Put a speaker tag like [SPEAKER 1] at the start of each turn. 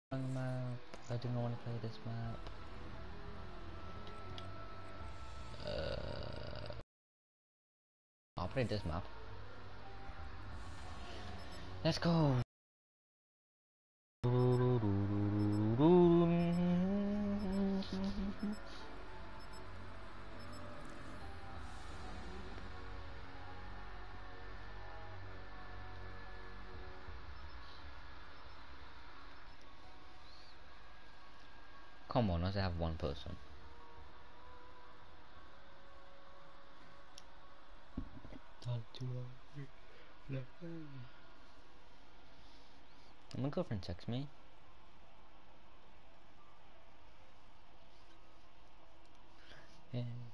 [SPEAKER 1] Map. I do not want to play this map. I'll play this map. Let's go. Come on, let's have one person. My girlfriend texts me. Yeah.